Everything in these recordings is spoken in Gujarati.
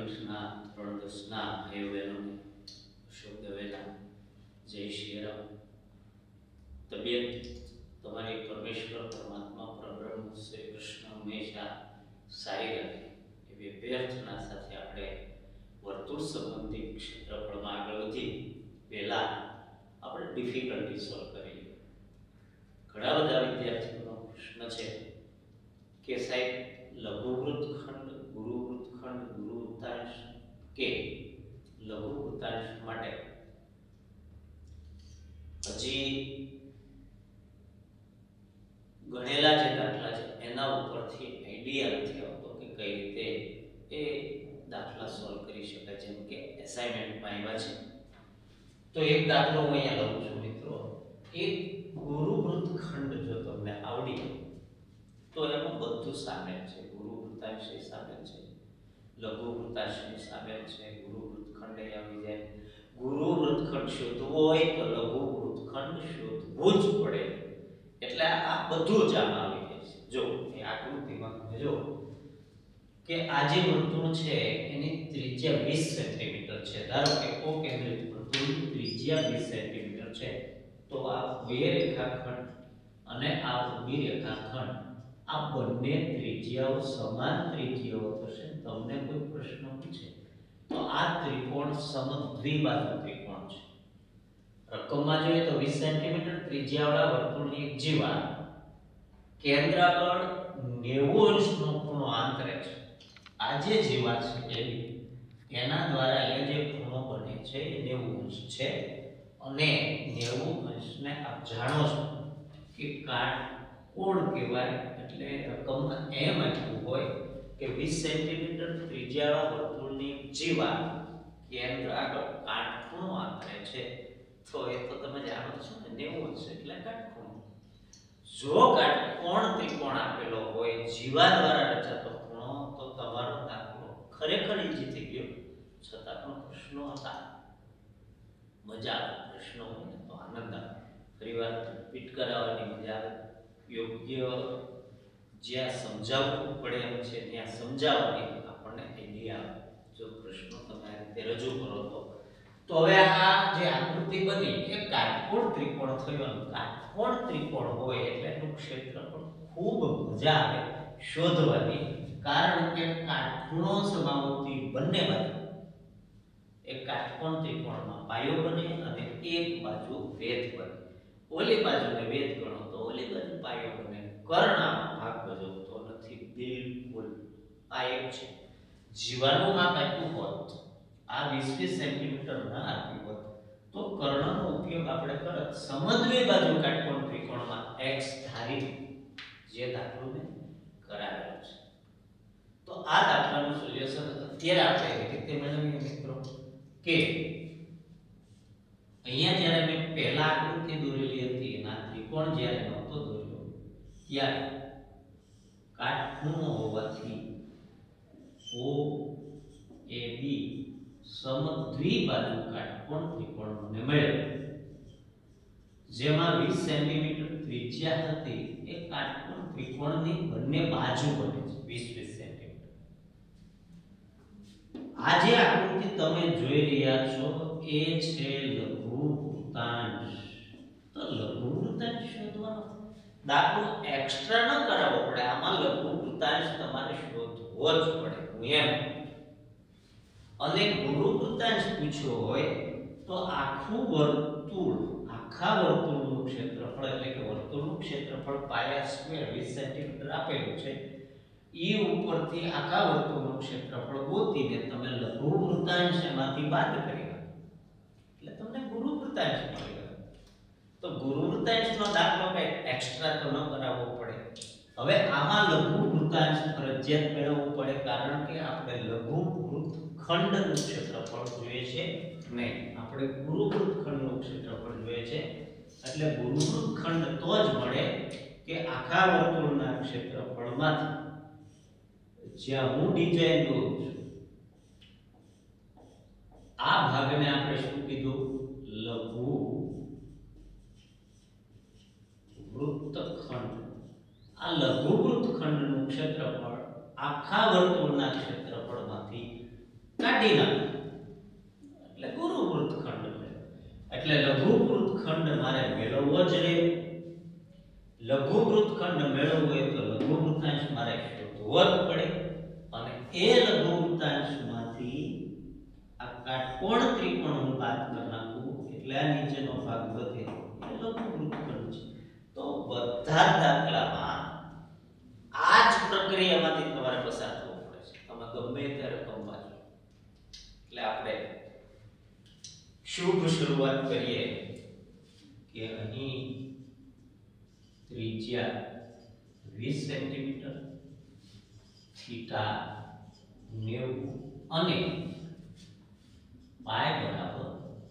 કક્ષના ધોરણ 10ના ભાઈઓ બહેનોને શુભ વેલા, જય શ્રી રામ। તબિયત તમારી પરમેશ્વર પરમાત્મા પરબ્રહ્મ શ્રી કૃષ્ણ હંમેશા સારી રહે એવી અભ્યર્થના સાથે આપણે વર્તુળ સંબંધી ક્ષેત્રફળમાં આગળ વધી પહેલા આપણે ડિફિકલ્ટી સોલ્વ કરીએ। ઘણા બધા વિદ્યાર્થીઓનો પ્રશ્ન છે કે સાહેબ લઘુ વૃત્તખંડ, ગુરુ વૃત્તખંડ, ગુરુ વૃત્તાંશ કે લઘુ વૃત્તાંશ માટે હજી ગણેલા જે દાખલા છે એના ઉપરથી આઈડિયા નથી આવતો કે કઈ રીતે એ દાખલા સોલ્વ કરી શકાય। જેમ કે એસાઇનમેન્ટમાં આવ્યા છે તો એક દાખલો હું અહીંયા લઉં છું મિત્રો। એક ગુરુ વૃત્તખંડ જો તમને આવડી તો એમાં બધું સામેલ છે। ગુરુ વૃત્તાંશ સામેલ છે, લઘુ વૃત્તાંશ સામેલ છે, ગુરુ વૃત્તખંડ આવી જાય। ગુરુ વૃત્તખંડ શોધવો હોય તો લઘુ વૃત્તખંડ શોધવું જ પડે, એટલે આ બધું જ આમાં આવી જાય છે। જો એ આકૃતિમાં તમે જો કે આ જે વર્તુળ છે એની ત્રિજ્યા 20 સેન્ટીમીટર છે। ધારો કે ઓ કેન્દ્રિત વર્તુળની ત્રિજ્યા 20 સેન્ટીમીટર છે, તો આ ઉભી રેખાખંડ અને આ ઊભી રેખાખંડ આ બંને ત્રિજ્યાઓ સમાન ત્રિજ્યાઓ થશે। તમને કોઈ પ્રશ્ન પૂછે તો આ ત્રિકોણ સમદ્વિબાહુ ત્રિકોણ છે। રકમમાં જોઈએ તો 20 સેન્ટીમીટર ત્રિજ્યાવાળા વર્તુળની એક જીવા કેન્દ્ર આગળ 90 અંશનો ખૂણો આંતરે છે। આ જે જીવા છે એના દ્વારા અહીંયા જે ખૂણો બને છે એ 90 અંશ છે, અને 90 અંશને આપ જાણો છો કે કાટકોણ કહેવાય। એટલે રકમમાં એમ આપ્યું હોય કે 20 સેન્ટીમીટર ત્રિજ્યાવાળા વર્તુળની જીવા કેન્દ્ર આગળ કાટખૂણો આંતરે છે, તો એ તો તમે જાણો છો ને 90 અંશ એટલે કાટખૂણો। જો કાટકોણ ત્રિકોણ આપેલો હોય જીવા દ્વારા રચાતો ખૂણો, તો તમારો દાખલો ખરેખર ઈઝી થઈ ગયો, છતાં પણ પ્રશ્નો હતા। મજા આવે પ્રશ્નો હોય ને તો આનંદ આવે, ફરીવાર રિપીટ કરાવવાની મજા આવે। યોગ્ય જ્યાં સમજાવવું પડે એમ છે ત્યાં સમજાવવાની આપણને આઈડિયા આવે જો પ્રશ્નો તમે આ રીતે રજૂ કરો તો હવે આ જે આકૃતિ બની એ કાટકોણ ત્રિકોણ થયો। કાટકોણ ત્રિકોણ હોય એટલે એનું ક્ષેત્રફળ ખૂબ મજા આવે શોધવાની, કારણ કે કાટખૂણો સમાવતી બંને બાજુ એક કાટકોણ ત્રિકોણમાં પાયો બને અને એક બાજુ વેધ બને। ઓલી બાજુને વેધ ગણો તો ઓલી બાજુ પાયો બને, કર્ણમાં ભાગ ભજવતો નથી બિલકુલ। આ એક છે। જીવાનું માપ આપ્યું હોત, આ 20 સેન્ટીમીટર ના આપ્યું હોત તો કર્ણનો ઉપયોગ આપણે કરત સમદ્વિબાહુ કાટકોણ ત્રિકોણમાં x ધારી જે દાખલો મેં કરાવેલો છે। તો આ દાખલાનું સોલ્યુશન અત્યારે આપણે એવી રીતે મેળવીએ મિત્રો કે અહીંયા જ્યારે મેં પહેલા આકૃતિ દોરેલી હતી એના ત્રિકોણ જ્યારે નહોતો દોર્યો ત્યારે કાટખૂણો હોવાથી O A B સમદ્વિબાહુ કાટકોણ ત્રિકોણ મને મળ્યો, જેમાં 20 સેન્ટીમીટર ત્રિજ્યા હતી એ કાટકોણ ત્રિકોણની બંને બાજુ બને છે 20 સેન્ટીમીટર। આ જે આકૃતિ તમે જોઈ રહ્યા છો એ છે લઘુ વૃત્તાંશ। તો લઘુ વૃત્તાંશ શોધવાનો દાખલો એક્સ્ટ્રા ન કરાવવો પડે, આમાં લઘુ વૃત્તાંશ તમારે શોધવો જ પડે। અને ગુરુ વૃત્તાંશ પૂછ્યો હોય તો આખું વર્તુળ, આખા વર્તુળનું ક્ષેત્રફળ એટલે કે વર્તુળનું ક્ષેત્રફળ પાયા સ્ક્વેર 20 સેન્ટીમીટર આપેલું છે, એ ઉપરથી આખા વર્તુળનું ક્ષેત્રફળ ગોતીને તમે લઘુ વૃત્તાંશ એમાંથી બાદ કરી નાખો એટલે તમને ગુરુ વૃત્તાંશ મળી ગયો। તો ગુરુ વૃત્તાંશનો દાખલો કઈ એક્સ્ટ્રા તો ન કરાવવો પડે। હવે આમાં લઘુ વૃત્તાંશ ફરજિયાત મેળવવું પડે, કારણ કે આપણે લઘુ વૃત્તખંડનું ક્ષેત્રફળ જોઈએ છે નહીં, આપણે ગુરુ વૃત્તખંડનું ક્ષેત્રફળ જોઈએ છે। એટલે ગુરુ વૃત્તખંડ તો જ મળે કે આખા વર્તુળના ક્ષેત્રફળમાંથી જ્યાં હું ડિઝાઇન દોરું છું આ ભાગને આપણે શું કીધું? લઘુ વૃત્તખંડ। આ લઘુ વૃત્તખંડનું ક્ષેત્રફળ આખા વર્તુળના ક્ષેત્રફળમાંથી કાઢી નાખો એટલે ગુરુ વૃત્તખંડ મળે. એટલે લઘુ વૃત્તખંડ મારે મેળવવો જ રહે. લઘુ વૃત્તખંડ મેળવવો હોય તો લઘુ વૃત્તાંશ મારે શોધવો જ પડે અને એ લઘુ વૃત્તાંશમાંથી આ કાટકોણ ત્રિકોણ હું બાદ કરી નાખું એટલે આ નીચેનો ભાગ વધે એ લઘુ વૃત્તખંડ છે. તો બધા દાખલામાં આ જ પ્રક્રિયામાંથી તમારે પસાર થવું પડે છે. તમે ગમે તે રકમ વાંચો. એટલે આપણે શુભ શરૂઆત કરીએ કે અહીં ત્રિજ્યા 20 સેન્ટીમીટર, થીટા 90 અને પાય બરાબર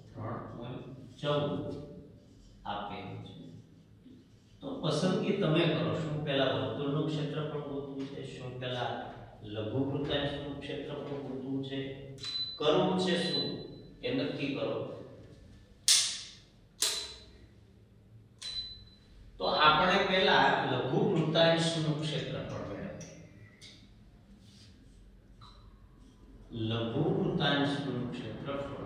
3.14 આપેલું છે. તો પસંદગી તમે કરો. શું પહેલા વર્તુળનું ક્ષેત્રફળ ગોતવું છે, શું પહેલા લઘુ વૃત્તાંશનું ક્ષેત્રફળ ગોતવું છે, કરવું છે શું એ નક્કી કરો. તો આપણે પહેલા લઘુ વૃત્તાંશનું ક્ષેત્રફળ મેળવીએ. લઘુ વૃત્તાંશનું ક્ષેત્રફળ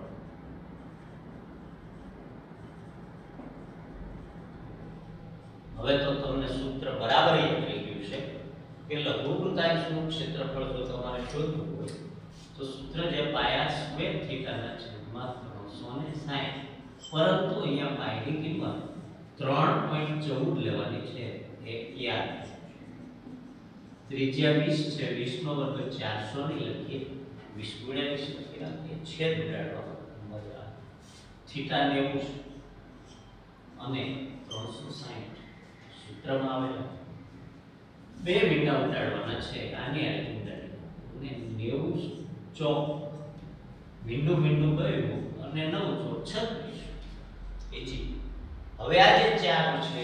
હવે તો તમને સૂત્ર બરાબર યાદ રહી ગયું છે કે લઘુ વૃત્તાંશનું ક્ષેત્રફળ જો તમારે શોધવું હોય તો સૂત્ર જે પાયા સ્ક્વેર થીટાના છેદમાં 360, પરંતુ અહીંયા પાયની કિંમત 3.14 લેવાની છે એ યાદ રાખજો. ત્રિજ્યા 20 છે, 20 નો વર્ગ 400 ની લખીએ, 20 ગુણ્યા 20 લખી નાખીએ, છેદ ઉડાડવાનો મજા. થીટા 90 અને 360 સૂત્રમાં આવેલા બે મીંડા ઉડાડવાના છે. આની આ રીતે ઉડાડી અને 90 ચોક મીંડું મીંડું ગયું અને 9 ચોક 36 એજી. હવે આ જે 4 છે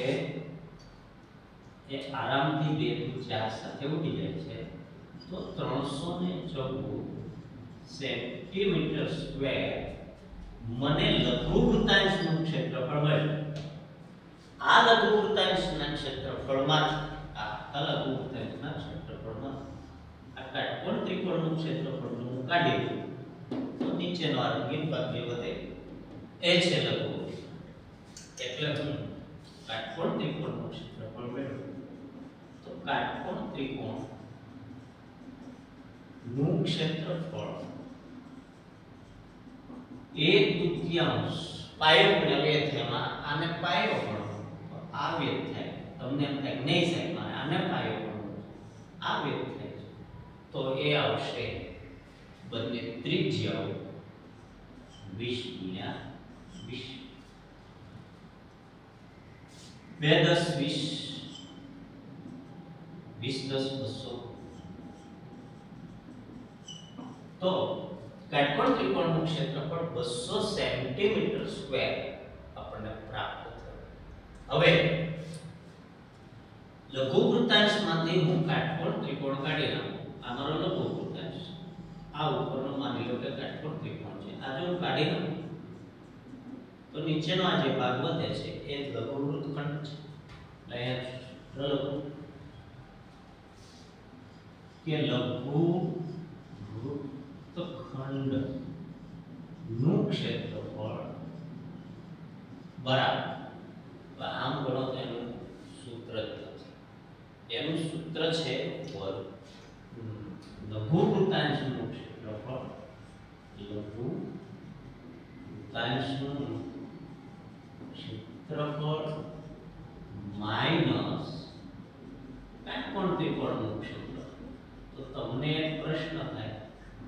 એ આરામથી 2 થી 4 સાથે ઉડી જાય છે. તો 314 સેન્ટીમીટર સ્ક્વેર મને લઘુ વૃત્તાંશનું ક્ષેત્રફળ મળ્યું. આ લઘુ વૃત્તાંશના ક્ષેત્રફળમાં આ લઘુ વૃત્તાંશના ક્ષેત્રફળમાં આ કાટકોણ ત્રિકોણનું ક્ષેત્રફળ હું કાઢી દઉં તો નીચેનો આ રંગીન ભાગ જે વધે એ છે લઘુ. એટલે હું કાટકોણ ત્રિકોણનું ક્ષેત્રફળ મેળવું. તો કાટકોણ ત્રિકોણનું ક્ષેત્રફળ 1/3 પાયો ગુણ્યા 2 થેમાં આને પાયો ગણો તો આ 2 થાય. તમને એમ થાય નહીં સાહેબ મારે આને પાયો ગણો આ 2 થાય છે. તો એ આવશે બંને ત્રિજ્યાઓ 20 ગુણ્યા 20. 2 10 20 20 10 200. તો કાટકોણ ત્રિકોણનું ક્ષેત્રફળ 200 સેન્ટીમીટર સ્ક્વેર આપણને પ્રાપ્ત થયું. હવે લઘુ વૃત્તાંશમાંથી હું કાટકોણ ત્રિકોણ કાઢી નાખું. આ મારો લઘુ વૃત્તાંશ. આ ઉપરનો માની લો કે કાટકોણ ત્રિકોણ છે. આ જો હું કાઢી નાખું તો નીચેનો આ જે ભાગ વધે છે એ લઘુ વૃત્તખંડ છે. એટલે અહીંયા લઘુ કે લઘુ વૃત્તખંડ નું ક્ષેત્રફળ બરાબર આમ ગણો તો એનું સૂત્ર જ નથી. એનું સૂત્ર છે વર્ગ. લઘુ વૃત્તાંશનું ક્ષેત્રફળ લઘુ વૃત્તાંશનું ક્ષેત્રફળ માઈનસ કાટકોણ ત્રિકોણનું ક્ષેત્રફળ. તો તમને એક પ્રશ્ન થાય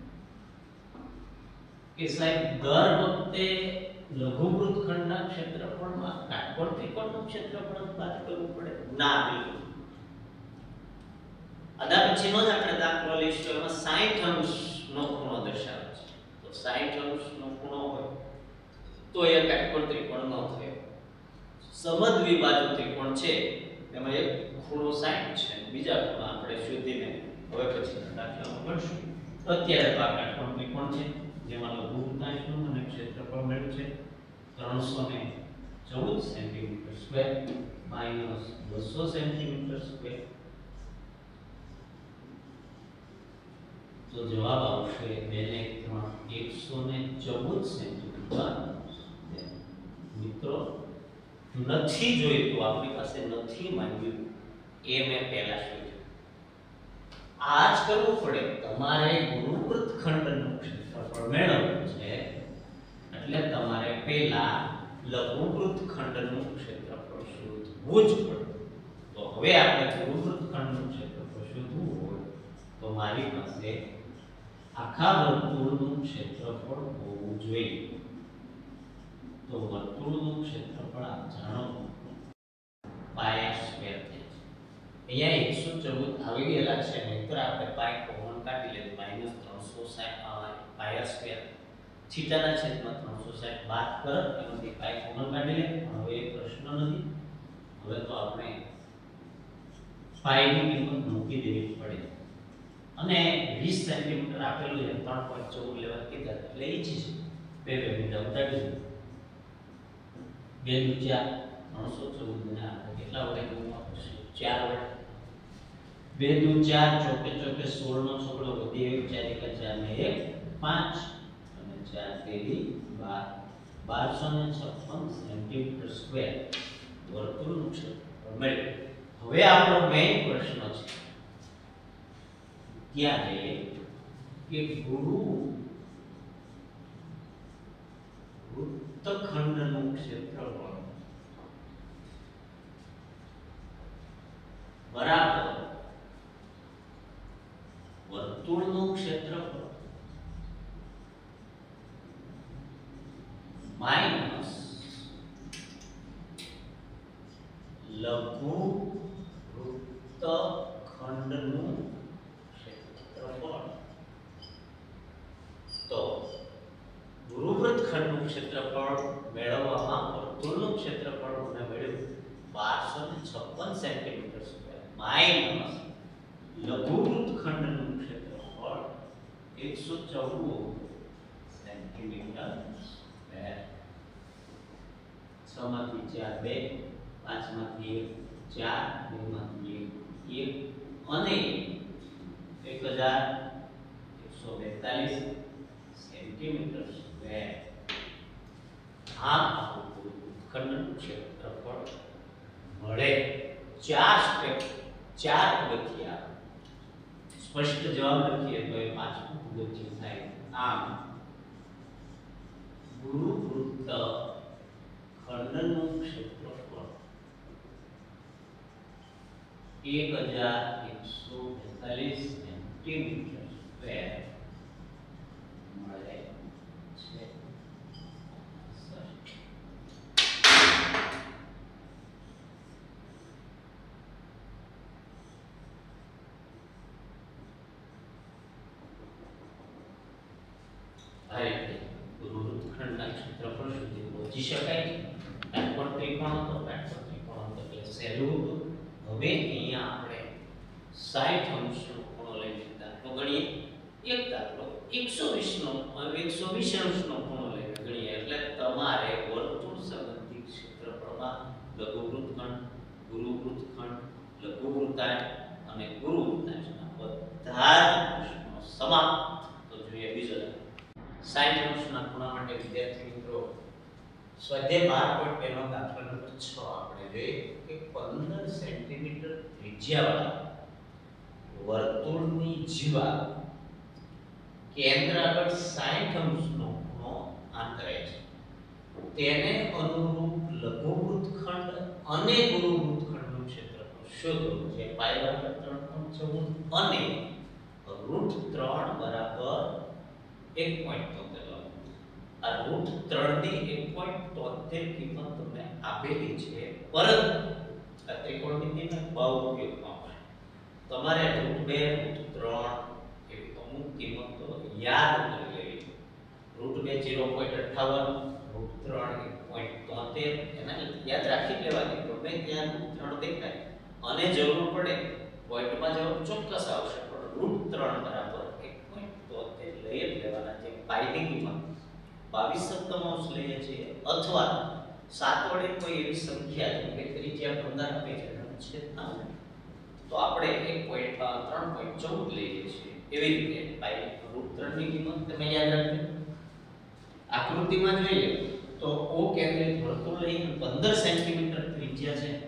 કે સાહેબ દર વખતે લઘુ વૃત્તખંડના ક્ષેત્રફળમાં કાટકોણ ત્રિકોણનું ક્ષેત્રફળ બાદ કરવું પડે? ના, બિલકુલ. આના પછીનો જ આપણે દાખલો લઈશું. એમાં 60 અંશનો ખૂણો દર્શાવે છે. તો 60 અંશનો ખૂણો હોય તો એ કાટકોણ ત્રિકોણ ન થયો. સમદ્વિબાજુ ત્રિકોણ છે એમાં એક ખૂણો 60 છે, બીજા ખૂણા આપણે શોધીને હવે પછીના દાખલામાં ભણશું. અત્યારે તો આ કાટકોણ ત્રિકોણ છે જેમાં લઘુ વૃત્તાંશનું અને ક્ષેત્રફળ મળ્યું છે 314 centimetre square minus 200 centimetre square. તો તો જવાબ આવશે 2 ને 3 114 સેન્ટીમીટર. મિત્રો નથી જોઈતું, આપણી પાસે નથી માંગ્યું, એ મેં પહેલા શોધ્યું. આ જ કરવું પડે. તમારે ગુરુવૃત્તખંડનું ક્ષેત્રફળ મેળવવું છે એટલે તમારે પહેલા લઘુવૃત્તખંડનું ક્ષેત્રફળ શોધવું જ પડે. તો હવે આપણે ગુરુવૃત્તખંડનું ક્ષેત્રફળ શોધવું હોય તો મારી પાસે આખા વર્તુળનું ક્ષેત્રફળ હોવું જોઈએ. તો વર્તુળનું ક્ષેત્રફળ આપ જાણો પાય સ્ક્વેર થાય છે. અહીંયા 114 આવી ગયેલા છે, નહીતર આપણે પાય કોમન કાઢી લઈએ -360 પાય સ્ક્વેર થીટાના છેદમાં 360 બાદ કર એમાંથી પાય કોમન કાઢી લે. પણ હવે એ પ્રશ્ન નથી. હવે તો આપણે પાયની કિંમત મૂકી દેવી પડે અને 20 સેન્ટીમીટર આપેલું છે, 3.14 લેવા કીધા એટલે ઈચ્છી છે. બે મીટર ઉતારી દો. 2 × 314 ને આપણે કેટલા વડે ગુણવા પડશે? 4 વડે. 2 × 4 ચોકે ચોકે 16 નો છોકડો વધી 1 4 × 4 ને 1 5 અને 4 તેરી 12 1256 સેન્ટીમીટર સ્ક્વેર વર્તુળનું ક્ષેત્રફળ મળ્યું. હવે આપણો મેઇન પ્રશ્ન છે ત્યારે કે વૃત્તખંડનું ક્ષેત્રફળ બરાબર વર્તુળનું ક્ષેત્રફળ માઈનસ લઘુવૃત્તખંડનું ક્ષેત્રફળ. તો ગુરુવૃત્તખંડનું ક્ષેત્રફળ મેળવવામાં વર્તુળનું ક્ષેત્રફળ મને મળ્યું 1256 સેન્ટીમીટર સ્ક્વેર માઈનસ લઘુવૃત્તખંડનું ક્ષેત્રફળ 114 સેન્ટીમીટર સ્ક્વેર. 6 માંથી 4 2, 5 માંથી 1 4, 2 માંથી 1 અને 1142 સેન્ટીમીટર સ્ક્વેર. આ ખંડનું ક્ષેત્રફળ મળે. 4 સ્ટેપ 4 પગથિયા. સ્પષ્ટ જવાબ લખીએ તો એ 5મું પગથિયું થાય. આમ ગુરુવૃત્ત ખંડનું ક્ષેત્રફળ 1142 સેન્ટીમીટર સ્ક્વેર મળે છે. આ રીતે ગુરુવૃત્તખંડના ક્ષેત્રફળ સુધી પહોંચી શકાય. કાટકોણ ત્રિકોણ હતો, કાટકોણ ત્રિકોણ હતો એટલે સહેલું હતું. હવે અહીંયા આપણે 60 અંશનો ખૂણો લઈને દાખલો ગણીએ. એક દાખલો 120 અંશનો ખૂણો લઈને ગણીએ એટલે તમારે વર્તુળ સંબંધી ક્ષેત્રફળમાં લઘુવૃત્તખંડ, ગુરુવૃત્તખંડ, લઘુવૃત્તાંશ અને ગુરુવૃત્તાંશના બધા જ પ્રશ્નો સમાપ્ત. તો જોઈએ બીજો દાખલો. 60 અંશના ખૂણા માટે વિદ્યાર્થી મિત્રો સ્વાધ્યાય 12.2 નો દાખલા નંબર 6 આપણે જોઈએ કે 15 સેન્ટીમીટર ત્રિજ્યાવાળા વર્તુળની જીવા કેન્દ્ર આગળ 60 અંશનો ખૂણો આંતરે છે. તેને અનુરૂપ લઘુવૃત્તખંડ અને ગુરુવૃત્તખંડનું ક્ષેત્રફળ શોધો. જે પાય બરાબર 3.14 અને √3 બરાબર 1.73. આ √3 ની 1.73 કિંમત તમને આપેલી છે, પરંતુ આ ત્રિકોણમિતિના બહુ ઉપયોગમાં આવે. તમારે √2 √3 એવી અમુક કિંમતો યાદ કરી લેવી. √2 0.58, √3 1.73 એના યાદ રાખી લેવાની. ગમે ત્યાં √3 દેખાય અને જરૂર પડે પોઈન્ટમાં જવાબ ચોક્કસ આવશે, પણ √3 બરાબર 1.73 લઈ જ લેવાના. જે પાઈની કિંમત 22 લઈએ છીએ અથવા 7 વડે કોઈ એવી સંખ્યા જેમ કે ત્રિજ્યા 15 આપે છે અને છેદ ના હોય તો આપણે 3.14 લઈએ છીએ. એવી રીતે પાઈ √3 ની કિંમત તમે યાદ રાખજો. આકૃતિમાં જોઈએ તો O કેન્દ્રિત વર્તુળ લઈને 15 સેન્ટીમીટર ત્રિજ્યા છે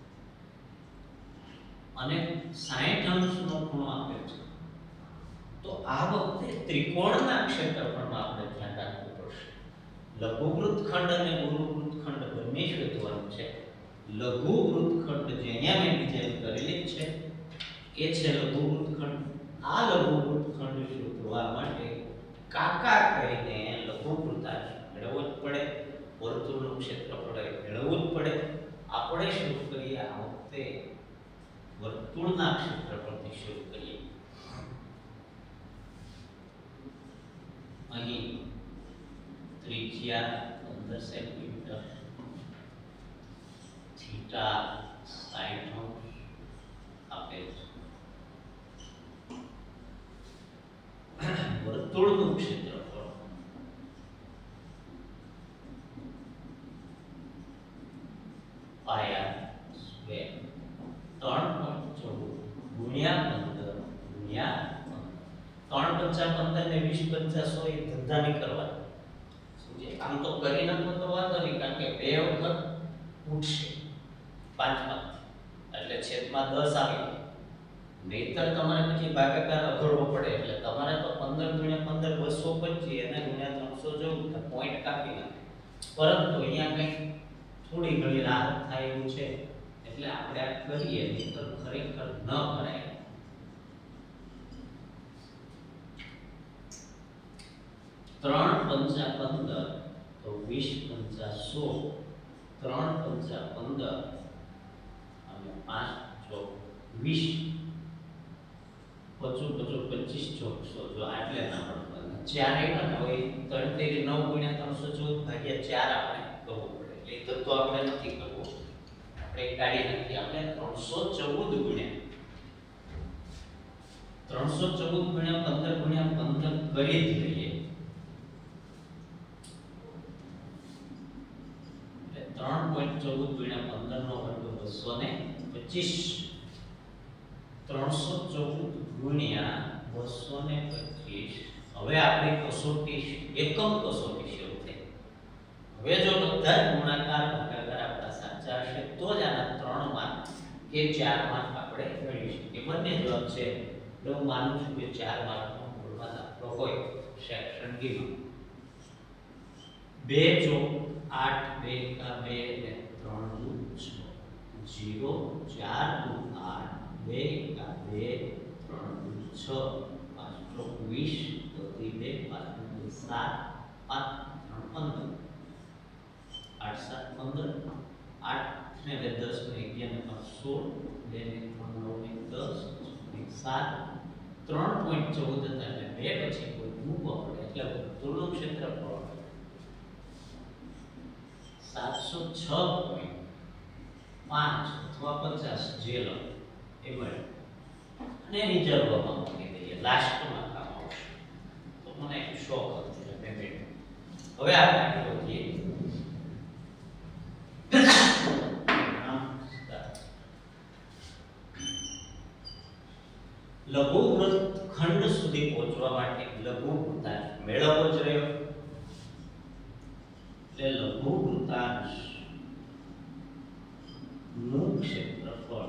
અને 60 અંશનો ખૂણો આપેલ છે. તો આ વખતે ત્રિકોણના ક્ષેત્રફળમાં આપણે ધ્યાન રાખવું પડશે. લઘુ વૃત્તખંડ અને ગુરુ વૃત્તખંડ બંને શોધવાનું છે. લઘુ વૃત્તખંડ જે અહીંયા મેં ડિઝાઇન કરેલી છે એ છે લઘુ વૃત્તખંડ. આ લઘુ વૃત્તખંડ શોધવા માટે કાકા કહીને લઘુ વૃત્તાંશ મેળવવો જ પડે, વર્તુળનું ક્ષેત્રફળ મેળવવું જ પડે. આપણે શરૂ કરીએ આ વખતે વર્તુળના ક્ષેત્રફળથી શરૂ કરીએ. અહીં ત્રિજ્યા 15 સેન્ટીમીટર, થીટા 60 અંશ આપેલ છે. વર્તુળનું ક્ષેત્રફળ પાયા સ્ક્વેર 3.14 ગુણ્યા 15 ગુણ્યા 3 × 15 ને 20 × 50 100 એ ધંધા નહીં કરવા. સમજે? આમ તો કરી નાખો તો વાંધો નહીં, કારણ કે બે વખત ઉઠશે 5 એટલે છેદમાં 10 આવી જાય. નહીતર તમારે પછી ભાગાકાર અઘડવો પડે. એટલે તમારે તો 15 × 15 225 અને ગુણ્યા 314 પોઈન્ટ કાપી નાખે. પરંતુ અહીંયા કંઈક થોડી ઘણી રાહત થાય એવું છે એટલે આપણે આ કરીએ, નહીતર ખરેખર ન કરાય. 3 × 15 તો 20 × 100, 3 × 15 અને 5 × 20 25 100 જો આટલે ના મળે. 4 આવ્યા ને હવે 3 તેરી 9 × 314 ભાગ્યા 4 આપણે કરવું પડે. એટલે તો આપણે નથી કરવું, આપણે કાઢી નાખીએ. આપણે 314 ગુણ્યા 15 કરી જ લઈએ. 3.14 ગુણ્યા 15 નો વર્ગ 225. 314 ગુણ્યા 225. હવે આપણી કસોટી એકમ કસોટી શરૂ થઈ. હવે જો બધા ગુણાકાર ભાગાકાર આપણા સાચા હશે તો જ આના 3 માર્ક કે 4 માર્ક આપણે મેળવી શકીએ. બંને જવાબ છે. હું માનું છું કે 4 માર્કનો મૂળમાં દાખલો હોય સેક્શન ડીમાં. 2 × 8 2 × 2 ને 3 × 6 0 4 × 8 2 × 2 3 × 6 5 × 20 2 5 7 5 3 15 8 7 15 8 ને 10 ને 11 ને 16 2 ને 3 9 ને 10 7 3.14 હતા એટલે 2 પછી કોઈ મૂકવા પડે એટલે વર્તુળનું ક્ષેત્રફળ 706.5 અથવા 50 જે લો એ મળે. અને રિઝર્વમાં મૂકી દઈએ, લાસ્ટમાં કામ આવશે. તો મને શોખ હતો એટલે પેમેન્ટ. હવે આપણે આગળ વધીએ. લઘુ વૃત્તખંડ સુધી પહોંચવા માટે લઘુ વૃત્તાંશ મેળવવો જ રહ્યો. એટલે લઘુ વૃત્તાંશ નું ક્ષેત્રફળ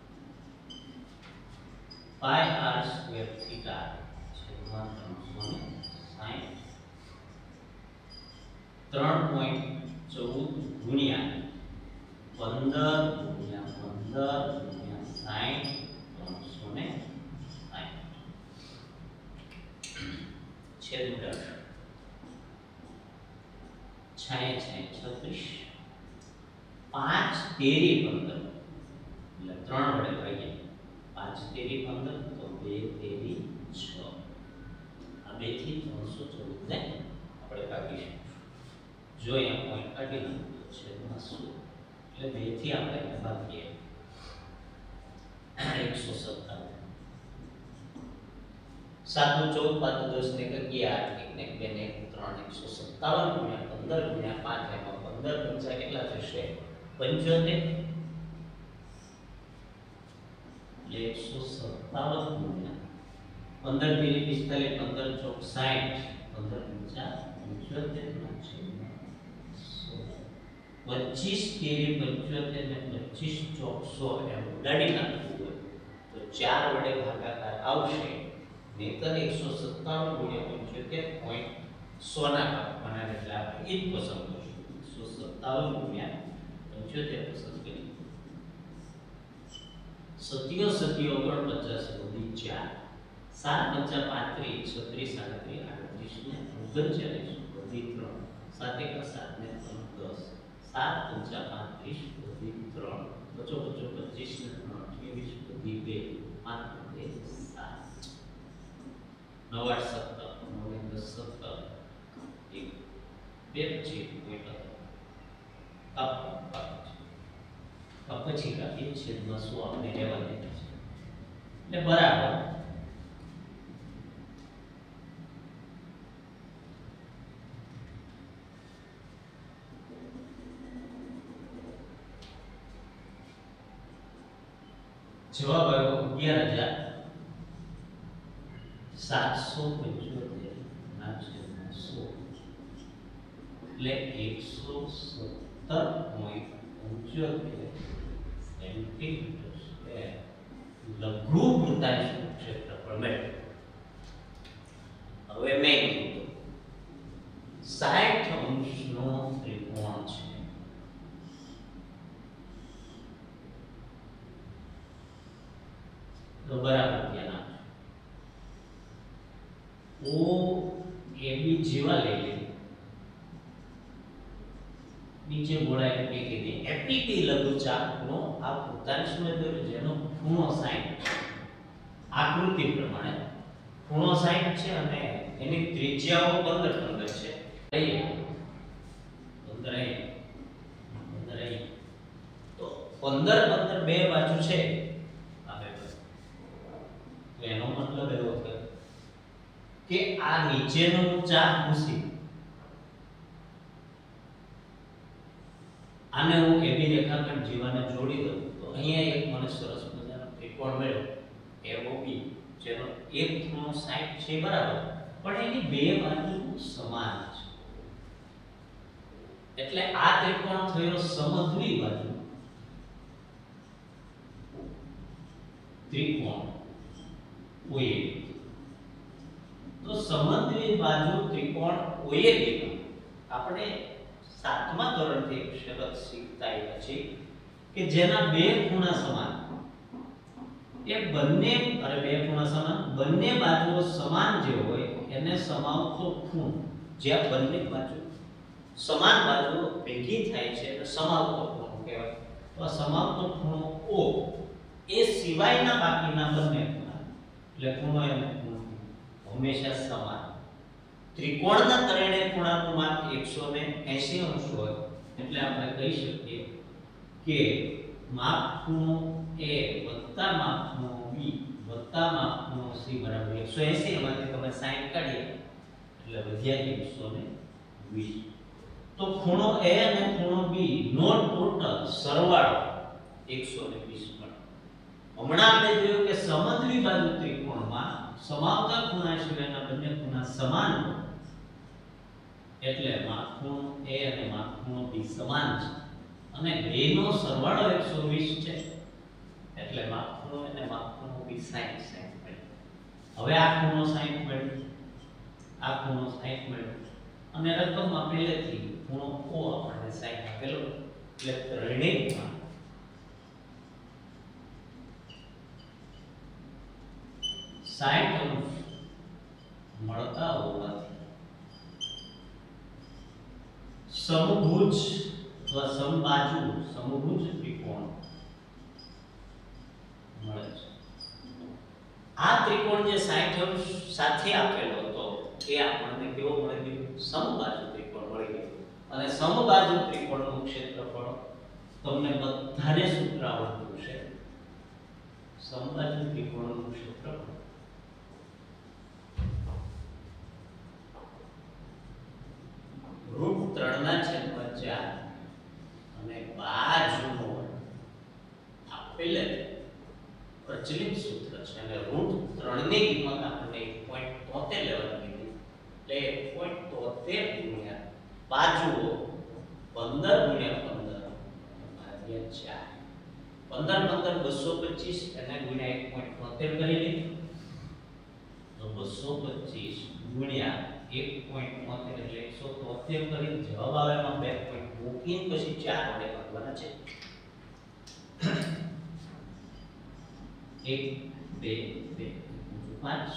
πr² થીટા છેદમાં 360 3.14 ગુણ્યા 15 ગુણ્યા 15 ગુણ્યા 60 છેદ ઉડાડ 36 5 તેરી 15 એટલે 3 વડે ભાગ્યા 5 તેરી 15 તો 2 તેરી 6 આ 2 થી 314 ને આપણે ભાગીશું. જો અહીંયા પોઈન્ટ કાઢી નાખો તો છેદમાં 100 એટલે 2 થી આપણે ભાગીએ 157 7 નું 14 5 10 ને 11 1 ને 2 ને 3 157 ગુણ્યા 15 ગુણ્યા 5 એમાં 15 પંચા કેટલા થશે 75 157 ગુણ્યા 15 તેરી 45 15 ચોક 60 15 પંચા 75 નો છે 25 તેરી 75 ને 25 ચોક 100 એમ ઉડાડી નાખવું હોય તો 4 વડે ભાગાકાર આવશે નહીતર 197 ગુણ્યા 75 પોઈન્ટ 100 ના કાપવાના એટલે આપણે એ જ પસંદ કરીશું 157 ગુણ્યા 75 પસંદ કરીએ સત્યો સત્યો 49 વધી 4 7 પંચા 35 36 38 39 વધી 3 7 એક 7 ને 3 10 7 પંચા 35 વધી 3 બચો 25 ને 3 28 વધી 2 5 વધી 7 9 8 17 9 10 17 1 2 પોઈન્ટ અપ પછી કાપીએ છેદમાં 100 આપણે લેવા દેતા છે એટલે બરાબર જવાબ આવ્યો 11775 ના છેદમાં 100 એટલે 117.75 સેન્ટીમીટર સ્ક્વેર લઘુ વૃત્તાંશનું ક્ષેત્રફળ મેળવ્યું. હવે મેં કીધું 60 અંશનો ત્રિકોણ છે. તો બરાબર ધ્યાન આપજો. ઓ એ બી જેવા લઈ લે નીચે ગોળાઈ મૂકી દે એપીટી લઘુચાપનો આ વૃત્તાંશનો જેનો ખૂણો 60 છે. આકૃતિ પ્રમાણે ખૂણો 60 છે અને એની ત્રિજ્યાઓ 15 છે. અહીં 15 તો 15 બે બાજુ છે. તો એનો મતલબ એવો થયો કે આ નીચેનો ચાપ ભૂસી આને હું એબી રેખાખંડ જીવાને જોડી દઉં તો અહીંયા એક મને સરસ મજાનો ત્રિકોણ મળ્યો એઓબી જેનો એક ખૂણો 60 છે બરાબર પણ એની બે બાજુ સમાન છે એટલે આ ત્રિકોણ થયો સમદ્વિ બાજુ ત્રિકોણ ઓએ તો સમદ્વિ બાજુ ત્રિકોણ ઓએ આપણે 7મા ધોરણથી એક શરત શીખતા આવ્યા છે કે જેના બે ખૂણા સમાન એ બંને બે ખૂણા સમાન બંને બાજુઓ સમાન જે હોય એને સમાવતો ખૂણો જ્યાં બંને બાજુ સમાન બાજુઓ ભેગી થાય છે એટલે સમાવતો ખૂણો કહેવાય. તો આ સમાવતો ખૂણો O એ સિવાયના બાકીના બંને ખૂણા એટલે ખૂણો અને ખૂણો હંમેશા સમાન. ત્રિકોણના ત્રણેય ખૂણાનું માપ 180 અંશ હોય એટલે આપણે કહી શકીએ કે માપ ખૂણો A વત્તા માપ ખૂણો B વત્તા માપ ખૂણો C બરાબર 180. એમાંથી તમે 60 કાઢીએ એટલે વધ્યા 120. તો ખૂણો A અને ખૂણો B નો ટોટલ સરવાળો 120 મળે. હમણાં આપણે જોયું કે સમદ્વિ બાજુ ત્રિકોણમાં સમાવતા ખૂણા સિવાયના બંને ખૂણા સમાન હોય એટલે માપ ખૂણો A અને માપ ખૂણો B સમાન છે અને બેનો સરવાળો 120 છે એટલે માપ ખૂણો અને માપ ખૂણો B 60 મળે. હવે આ ખૂણો 60 મળ્યો આ ખૂણો 60 મળ્યો અને રકમમાં પહેલેથી ખૂણો O આપણને 60 આપેલો એટલે ત્રણેયમાં 60 અંશ મળતા હોવાથી સમભુજ અથવા સમબાજુ સમભુજ ત્રિકોણ મળે છે. આ ત્રિકોણ જે 60 અંશ સાથે આપેલો હતો એ આપણને કેવો મળી ગયો? સમબાજુ ત્રિકોણ મળી ગયો. અને સમબાજુ ત્રિકોણનું ક્ષેત્રફળ તમને બધાને સૂત્ર આવડતું છે. સમબાજુ ત્રિકોણનું ક્ષેત્રફળ √3/4 અને બાજુનો આપેલ પ્રચલિત સૂત્ર છે અને √3 ની કિંમત આપણે 1.73 લેવાની કીધી એટલે 1.73 ગુણ્યા બાજુઓ 15 ગુણ્યા 15 ભાગ્યા 4 15 225 એને ગુણ્યા 1.73 કરી લીધું તો 225 ગુણ્યા 1.73 એટલે 173 કરી જવાબ આવે એમાં 2 પોઈન્ટ મૂકીને પછી 4 વડે ભાગવાના છે 1 2 2 5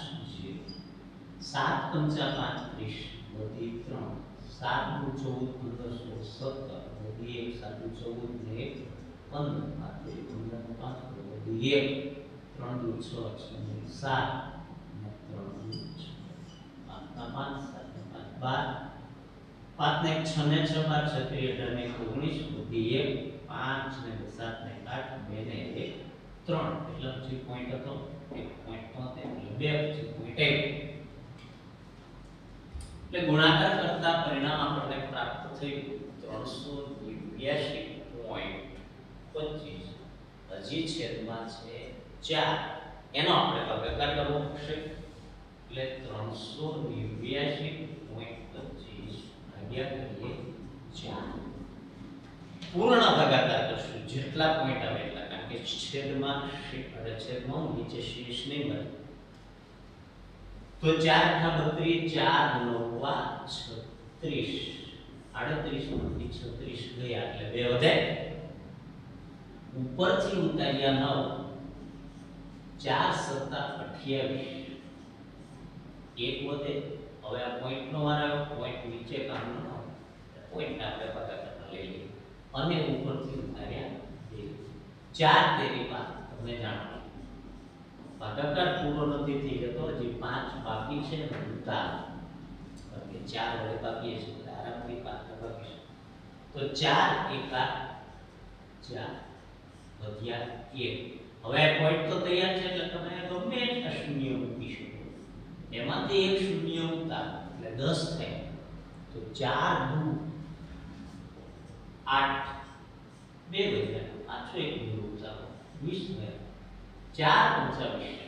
0 7 5 35 વધી 3 7 14 15 16 17 વધી 1 7 14 ને 15 5 વધી 1 3 6 7 5 ને 6 ને 6 12 18 ને 19 બધી 1 5 ને 7 ને 8 2 ને 1 3 એટલે જે પોઈન્ટ હતો 1.73 એટલે 2.8 એટલે ગુણાકાર કરતા પરિણામ આપણને પ્રાપ્ત થયું 382.25 હજી છેદમાં છે 4 એનો આપણે ભાગાકાર કરવો પડશે એટલે 382.25 ભાગ્યા કરીએ 4 પૂર્ણ ભાગાકાર કરશું જેટલા પોઈન્ટ આવે એટલા કારણ કે છેદમાં છેદમાં નીચે શેષ નહીં મળે તો 4 × 32 4 9 36 38 માંથી 36 ગયા એટલે 2 વધે ઉપરથી ઉતાર્યા 9 4 × 7 = 28 એક વધે હવે આ પોઈન્ટ નો વાર આવ્યો પોઈન્ટ નીચે કાઢવાનો પોઈન્ટ ને આપણે ભાગાકાર લઈ લઈએ અને ઉપરથી ઉતાર્યા 4 તેરી 5 તમે જાણો ભાગાકાર પૂરો નથી થઈ જતો હજી 5 બાકી છે ને ઉતાર કે 4 વડે બાકી છે એટલે આરામથી 5 બાકી છે તો 4 એકા 4 વધ્યા 1 હવે પોઈન્ટ તો તૈયાર છે એટલે તમે ગમે એટલા શૂન્ય મૂકી શકો એમાંથી એક શૂન્ય ઉતાર એટલે 10 થાય તો 4 × 8 2 વધ્યા પાછો એક બિંદુ ઉતારો 20 થયા 4 × 25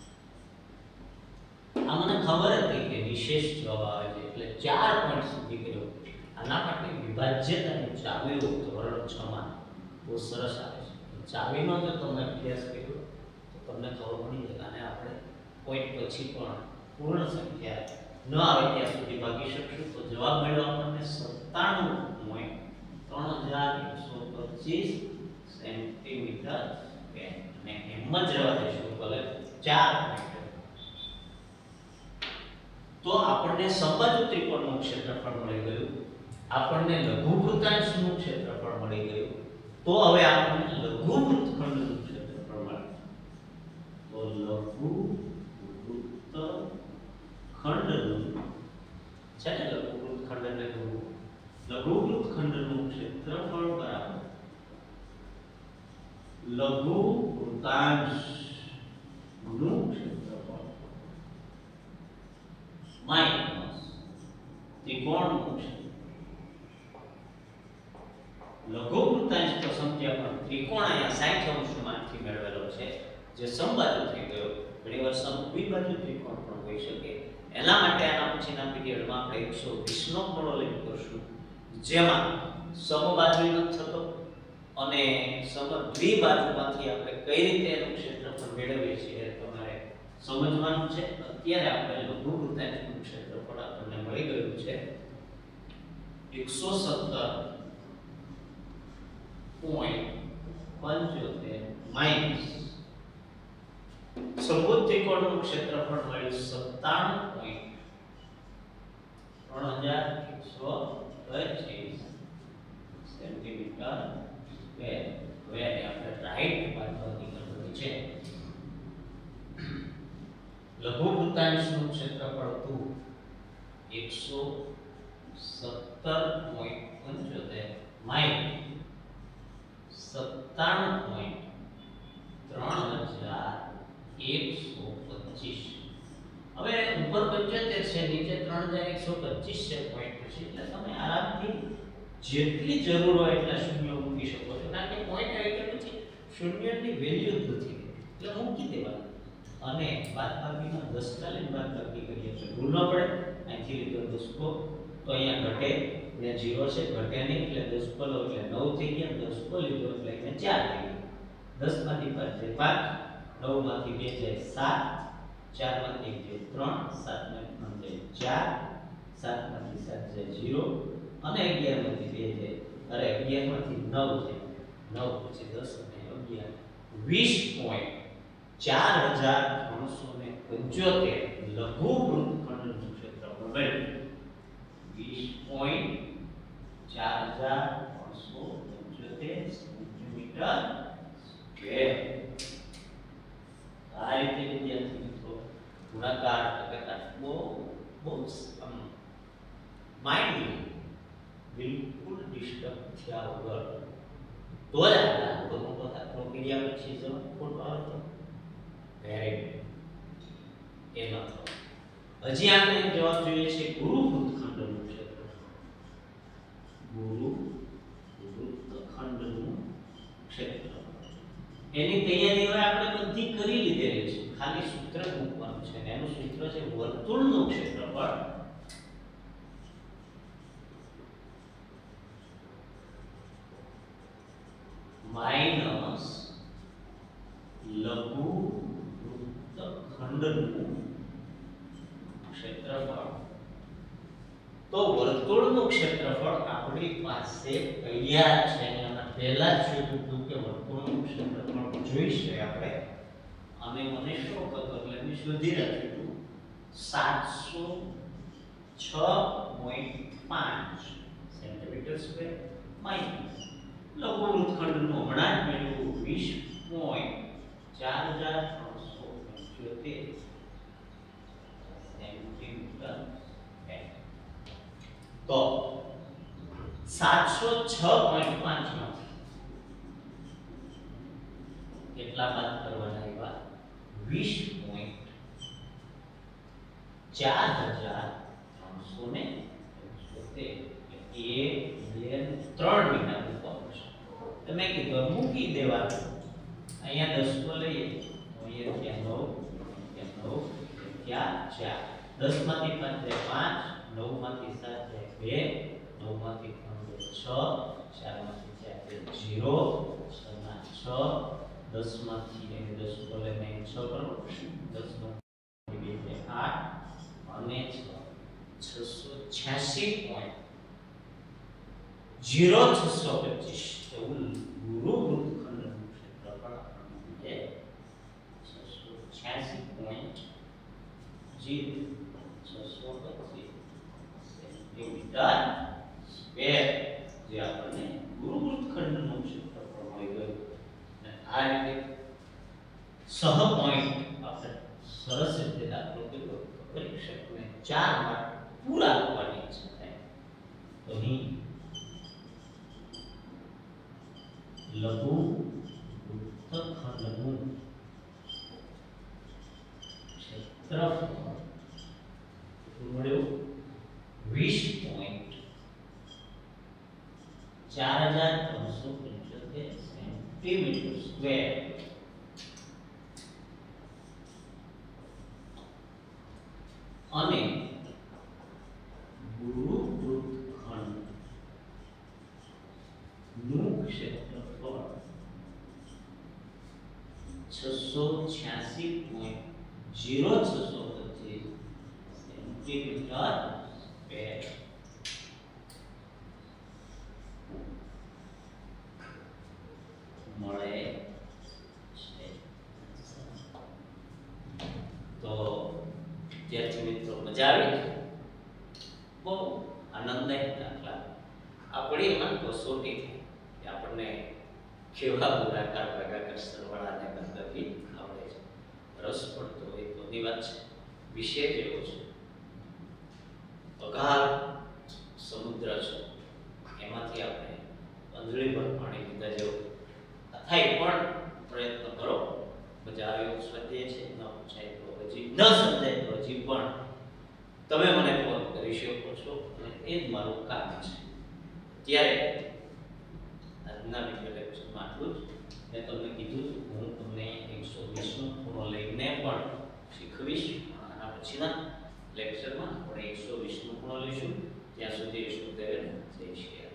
આ મને ખબર હતી કે વિશેષ જવાબ આવે છે એટલે 4 પોઈન્ટ સુધી કર્યો આના માટે વિભાજ્યતાની ચાવીઓ ધોરણ 6 માં બહુ સરસ આવે છે ચાવીનો જો તમે અભ્યાસ કર્યો તો તમને ખબર પડી જાય અને આપણે પોઈન્ટ પછી પણ પૂર્ણ સંખ્યા ન આવે ત્યાં સુધી ભાગી શકશું તો જવાબ મળ્યો આપણને 97.3125 સેન્ટીમીટર અને એમ જ રહેવા દઈશું ભલે 4 તો આપણને સમબાજુ ત્રિકોણનું ક્ષેત્રફળ મળી ગયું આપણને લઘુવૃત્તાંશનું ક્ષેત્રફળ મળી ગયું તો હવે આપણને લઘુવૃત્તખંડનું ક્ષેત્રફળ મળે તો લઘુવૃત્તખંડનું છે ને લઘુવૃત્તખંડ એટલે લઘુવૃત્તખંડનું ક્ષેત્રફળ બરાબર લઘુવૃત્તાંશનું ક્ષેત્રફળ માઈનસ ત્રિકોણનું ક્ષેત્રફળ લઘુવૃત્તાંશ તો સમજ્યા પણ ત્રિકોણ અહીંયા 60 અંશમાંથી મેળવેલો છે જે સમબાજુ થઈ ગયો ઘણીવાર સમદ્વિબાજુ ત્રિકોણ પણ હોઈ શકે એના માટે આના પછીના પીરિયડમાં આપણે 120 નો ખૂણો લઈ કરશું જેમાં સમબાજુ નથી થતો અને સમદ્વિબાજુમાંથી આપણે કઈ રીતે એનું ક્ષેત્રફળ મેળવીએ છીએ તમારે સમજવાનું છે અત્યારે આપણે લઘુવૃત્તાંશનું ક્ષેત્રફળ આપણને મળી ગયું છે 117.75 માઈનસ સમભુજ ત્રિકોણનું ક્ષેત્રફળ મળ્યું 97.3125 સેન્ટીમીટર સ્ક્વેર હવે આપણે રાઈટ બાજુની કરવાની છે લઘુવૃત્તાંશનું ક્ષેત્રફળ હતું 117.75 માઈનસ 97.3125 હવે ઉપર 75 છે નીચે 3125 છે પોઈન્ટ પછી એટલે તમે આરામથી જેટલી જરૂર હોય એટલા શૂન્ય મૂકી શકો છો કારણ કે પોઈન્ટ આવી ગયો પછી શૂન્યની વેલ્યુ જ નથી એટલે મૂકી દેવાનું અને બાદબાકીમાં 10 કા લઈને બાદબાકી કરીએ તો ભૂલ ન પડે. અહીંથી લીધો દસકો તો અહીંયા ઘટે, અહીંયા 0 છે ઘટે નહીં એટલે દસકો લો એટલે 9 થઈ ગયા. દસકો લીધો એટલે અહીંયા 4 થઈ ગયા. 10 માંથી 5 જાય 5, 9 માંથી 2 જાય 7, 4 માંથી 1 જાય 3, 7 માંથી 5 જાય 7, 7 માંથી 7 જાય 0 અને 11 માંથી 2 જાય, અરે 11 માંથી 9 જાય 9 પછી 10 અને 11 20.4375 લઘુ વૃત્તખંડનું ક્ષેત્રફળ મળ્યું. 20.4375 સેન્ટીમીટર સ્ક્વેર. આ રીતે વિદ્યાર્થી મિત્રો ગુણાકાર ભાગાકાર બહુ માઇન્ડ બિલકુલ ડિસ્ટર્બ થયા વગર તો જ આ બધું પોતા પ્રક્રિયા પછી જો ફોટો આવે તો વેરી એનો હજી આપણે જવાબ જોઈએ છે ગુરુ વૃત્તખંડનું ક્ષેત્રફળ. ગુરુ વૃત્તખંડનું ક્ષેત્રફળ એની તૈયારી હવે આપણે બધી કરી લીધેલી છે, ખાલી સૂત્ર મૂકવાનું છે અને એનું સૂત્ર છે વર્તુળનું ક્ષેત્રફળ માઈનસ લઘુ વૃત્તખંડનું ક્ષેત્રફળ. તો વર્તુળનું ક્ષેત્રફળ આપણી પાસે તૈયાર છે અને આમાં પહેલા જ જોયું હતું કે વર્તુળનું ક્ષેત્રફળ જોઈશે આપણે અને મને શું ખબર એટલે મેં શોધી રાખ્યું 706.5 સેન્ટીમીટર સ્ક્વેર માઈનસ લઘુ વૃત્તખંડનું હમણાં જ મેળવ્યું 20.4375 સેન્ટીમીટર. તો 706.5 માંથી કેટલા બાદ કરવાના આવ્યા? 20.4375 3 મહિના તમે કીધું મૂકી દેવાનું. અહીંયા 10 કો લઈએ તો અહીંયા 9 ત્યાં 4, 10 માંથી 5 જાય 5, 9 માંથી 7 જાય 2, 9 માંથી 3 જાય 6, 4 માંથી 4 જાય 0, 6 ના 6, 10 માંથી 10 કો લઈને 6 કરો, 10 માંથી 2 જાય 8 અને 686.0625 એવું ગુરુ વૃત્તખંડનું ક્ષેત્રફળ આપણને 686.0625 સેન્ટીમીટર સ્ક્વેર જે આપણને ગુરુ વૃત્તખંડનું ક્ષેત્રફળ મળી ગયું. અને આ રીતે સહ પોઈન્ટ આપણે સરસ રીતે દાખલો કર્યો. પરીક્ષકને 4 માર્ક પૂરા આપવાની ઈચ્છા થાય તો અહીં લઘુ વૃત્તખંડનું ક્ષેત્રફળ મળ્યું 20.4375 સેન્ટીમીટર સ્ક્વેર. અને ગુરુ વૃત્તખંડનું ક્ષેત્રફળ 686.0625 સેન્ટીમીટર સ્ક્વેર. મળે છે. તો વિદ્યાર્થી મિત્રો મજા આવી? બહુ આનંદદાયક દાખલા. આપણી એમાં કસોટી થઈ કે આપણને કેવા ગુણાકાર ભાગાકાર સરવાળા અને બાદબાકી આવડે છે. રસ પડતો હોય તોની વાત છે. વિષય જેવો છે અગાધ સમુદ્ર છે, એમાંથી આપણે અંજળી પર પાણી લીધા જેવું થાય. પણ પ્રયત્ન કરો. મજા આવે એવું સ્વાધ્યાય છે. ન પૂછાય તો હજી ન સમજાય તો હજી પણ તમે મને ફોન કરી શકો છો અને એ જ મારું કામ છે. ત્યારે આજના વિડિયો લેક્ચરમાં આટલું જ. મેં તમને કીધું હું તમને 120 ખૂણો લઈને પણ શીખવીશ. આના પછીના લેક્ચરમાં આપણે 120 નો ખૂણો લઈશું. ત્યાં સુધી સ્ટુડન્ટ જય શ્રી રામ.